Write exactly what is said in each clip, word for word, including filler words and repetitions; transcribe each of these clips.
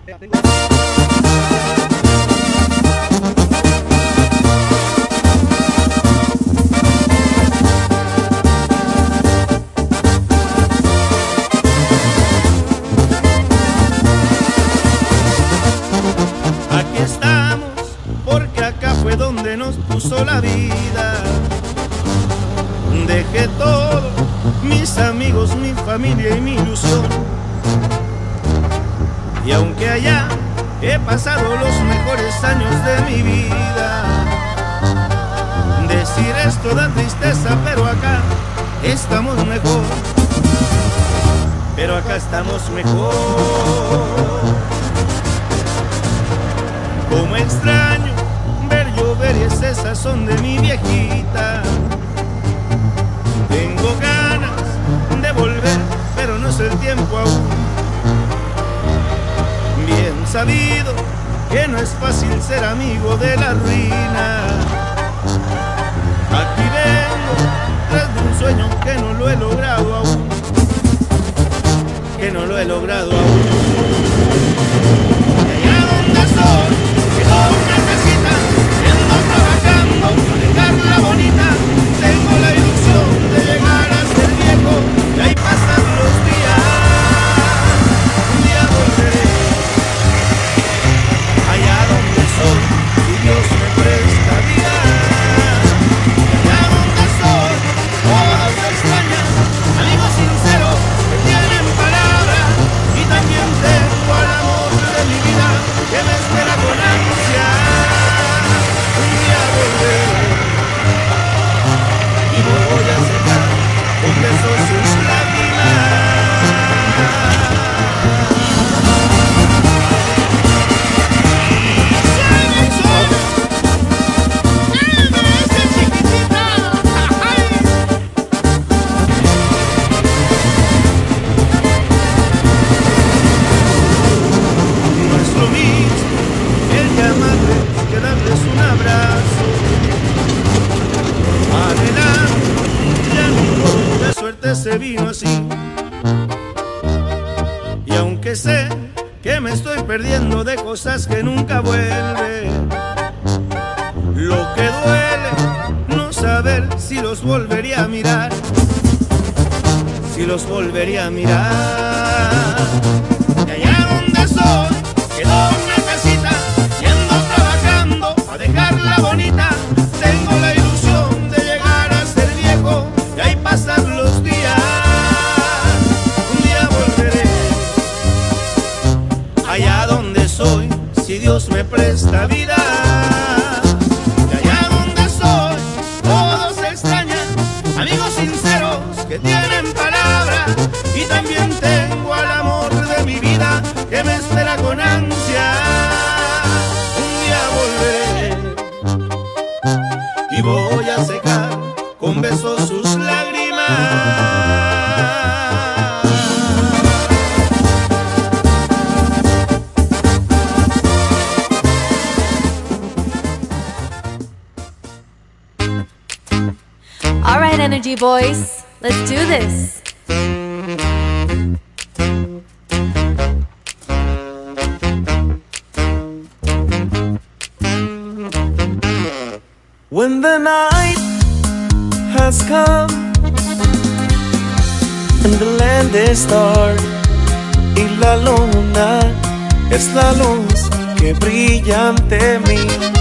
Aquí estamos, porque acá fue donde nos puso la vida. Dejé todo, mis amigos, mi familia y mi ilusión. Y aunque allá he pasado los mejores años de mi vida, decir esto da tristeza, pero acá estamos mejor. Pero acá estamos mejor. Como extraño ver llover y ese sazón de mi viejita. Tengo ganas de volver, pero no es el tiempo aún. Bien sabido que no es fácil ser amigo de la ruina. Aquí vengo tras de un sueño que no lo he logrado aún. Que no lo he logrado aún. Y allá donde soy, quedó una casita, siendo trabajando, dejarla bonita. Tengo la ilusión de llegar a ser viejo y ahí pasan los días. Un día volveré allá donde soy, si Dios me presta vida. Allá donde soy, todos se extrañan, amigos sinceros que tienen palabra. Y también tengo al amor de mi vida que me espera con ansia. Un día volveré y voy a secar con besos sus lágrimas. No es lo mismo el llamarles que darles un abrazo. Adelante, ya mi de suerte se vino así. Y aunque sé que me estoy perdiendo de cosas que nunca vuelven, lo que duele no saber si los volvería a mirar, si los volvería a mirar. Y allá donde soy, quedó una casita, yendo trabajando a dejarla bonita. Tengo la ilusión de llegar a ser viejo y ahí pasan los días. Un día volveré allá donde soy, si Dios me presta vida. Y allá donde soy, todos se extrañan, amigos sinceros que tienen palabra. Y también tengo al amor de mi vida que me espera con ansia. Un día volveré y voy a secar con besos sus lágrimas. All right, Energy Boys, let's do this. When the night has come and the land is dark y la luna es la luz que brilla ante mí.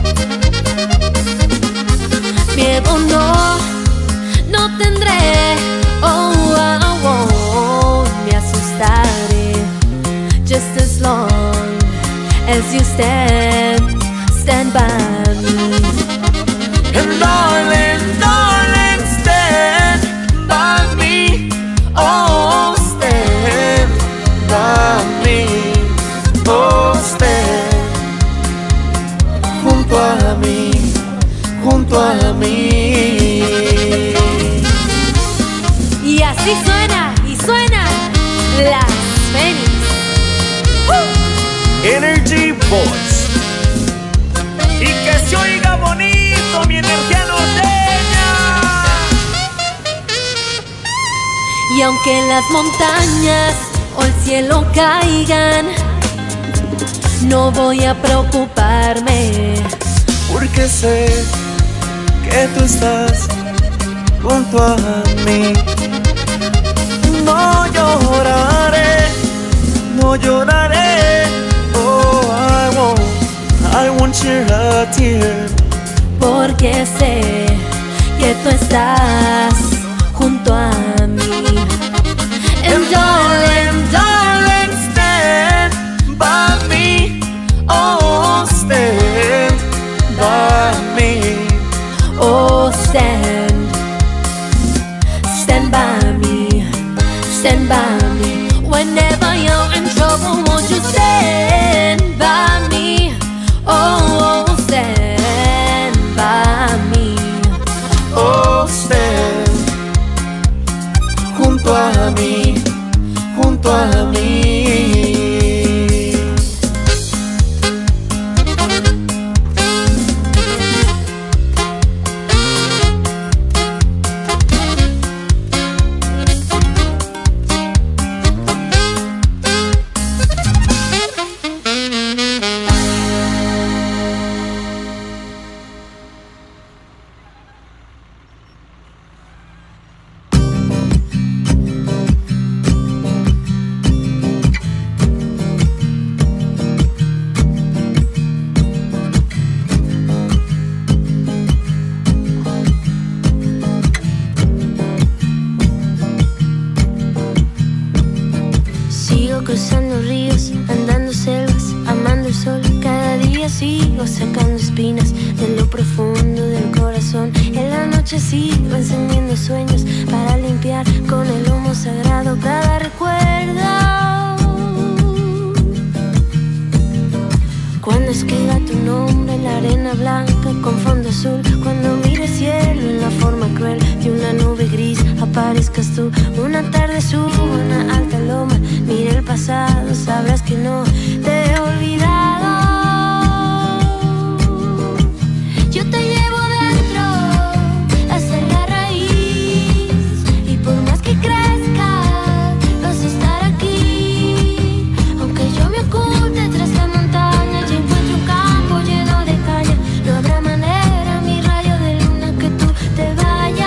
Miedo no, no tendré, oh, oh, oh, me asustaré. Just as long as you stand, stand by me. And darling, darling, stand by me. Oh, stand by me. Oh, stand junto a mí, junto a mí. Y así suena, y suena las Fénix. ¡Uh! Energy Boys. Y que se oiga bonito mi energía norteña. Y aunque las montañas o el cielo caigan, no voy a preocuparme, porque sé que tú estás junto a mí. No lloraré, no lloraré. Oh, I won't, I won't shed a tear, porque sé que tú estás junto a mí. And darling, darling, stand by me. Oh, stand by me. oh stand, stand by me, stand by me. Whenever you're in trouble, won't you stand by me? Oh, oh stand by me. Oh, stand junto a mí, junto a mí. Cruzando ríos, andando selvas, amando el sol. Cada día sigo sacando espinas de lo profundo del corazón. En la noche sigo encendiendo sueños para limpiar con el humo sagrado cada recuerdo. Cuando escriba tu nombre en la arena blanca con fondo azul, cuando mire el cielo en la forma cruel de una nube gris, aparezcas tú. Una tarde subo a una alta loma, mire el pasado, sabrás que no te he olvidado. Yo te llevo dentro hasta la raíz, y por más que crezca vas a estar aquí. Aunque yo me oculte tras la montaña y encuentro un campo lleno de caña, no habrá manera, mi rayo de luna, que tú te vayas.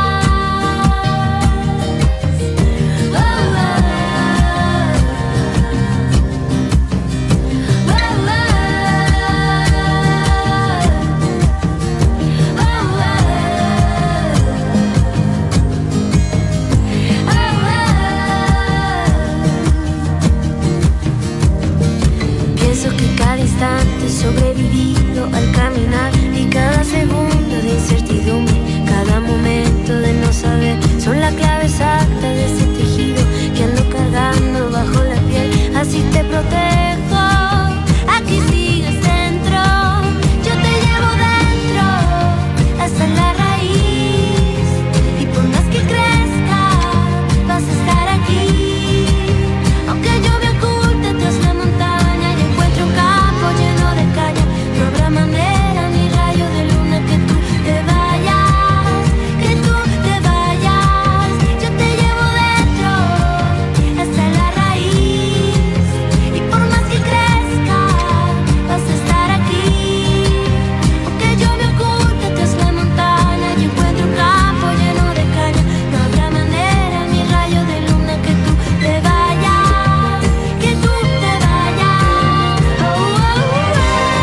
Sobrevivido al caminar, y cada segundo de incertidumbre, cada momento de no saber, son la clave exacta de ese tejido que ando cargando bajo la piel. Así te protejo, aquí sigues dentro. Yo te llevo dentro hasta la raíz, y por más que crezca vas a estar aquí. Aunque yo me oculte tras la montaña y encuentro un campo lleno de caña, no habrá manera, mi rayo de luna, que tú te vayas, que tú te vayas. Yo te llevo dentro hasta la raíz, y por más que crezca vas a estar aquí. Aunque yo me oculte tras la montaña y encuentro un campo lleno de caña, no habrá manera, mi rayo de luna, que tú te vayas, que tú te vayas. Oh, oh, oh.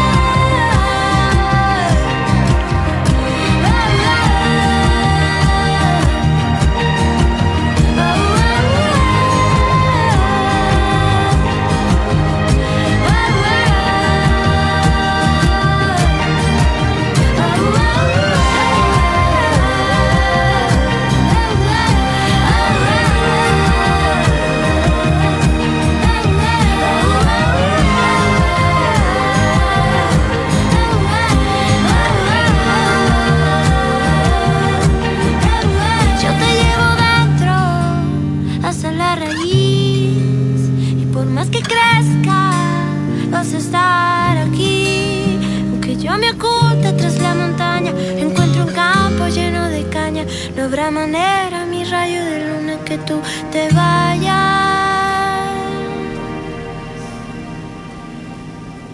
Yo te llevo dentro hasta la raíz, y por más que crezca vas a estar aquí. Aunque yo me oculte tras la montaña, encuentro un campo lleno de caña, no habrá manera, mi rayo de luna, que tú te vayas.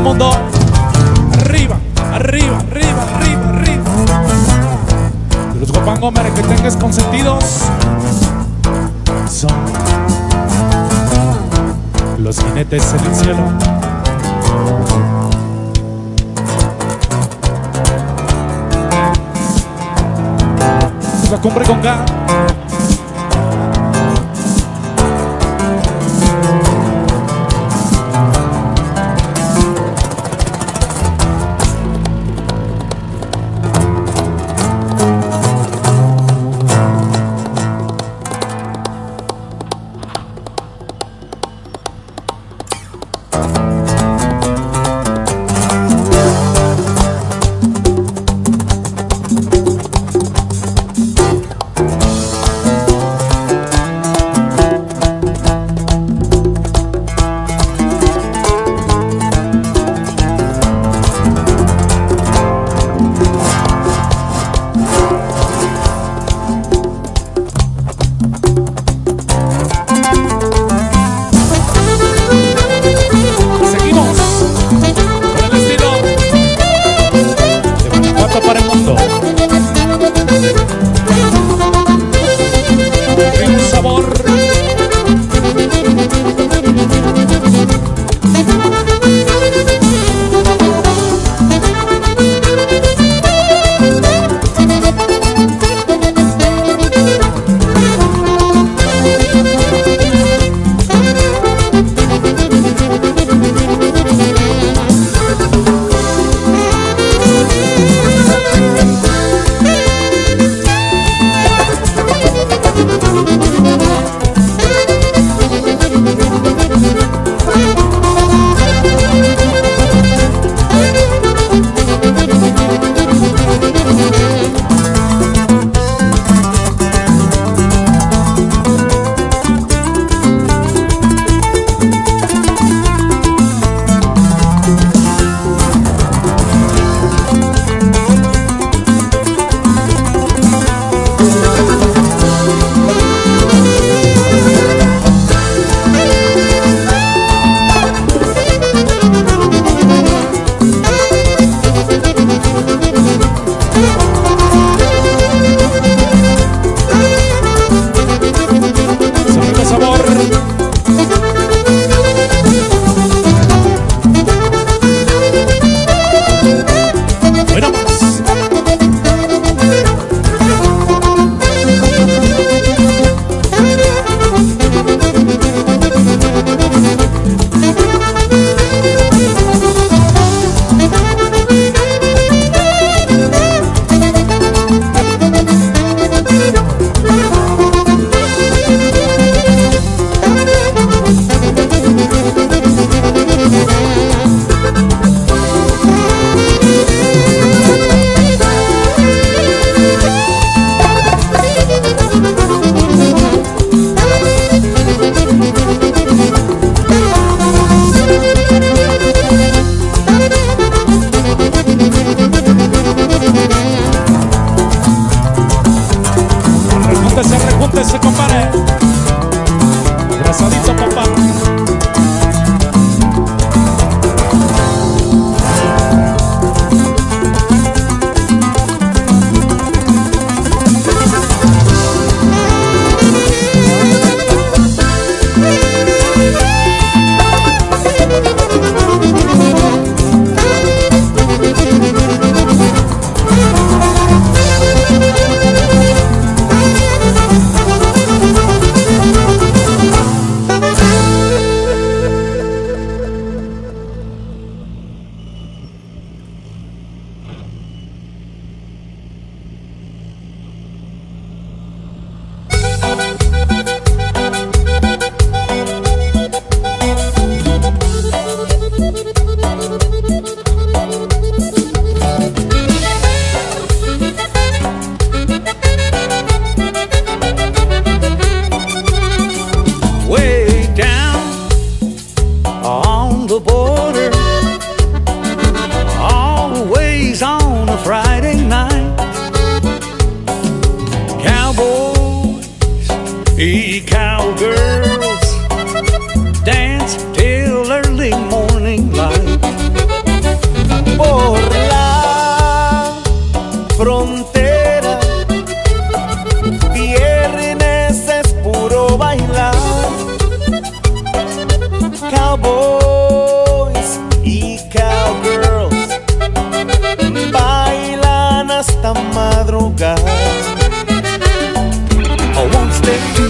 mundo. Arriba, arriba, arriba, arriba, arriba. De los guapangomers que tengas consentidos son los jinetes en el cielo. La cumbre con K.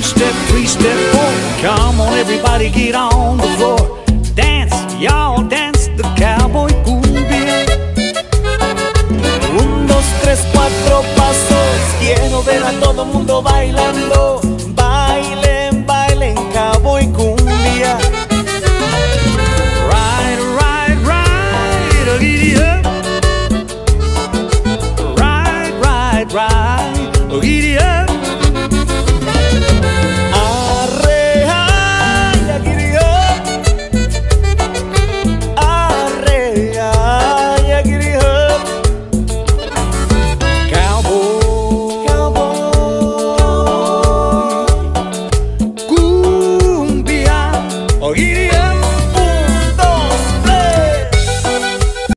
step, three step, four. Come on, everybody, get on the floor. Dance, y'all dance the cowboy cumbia. Un, dos, tres, cuatro pasos. Quiero ver a todo mundo bailando.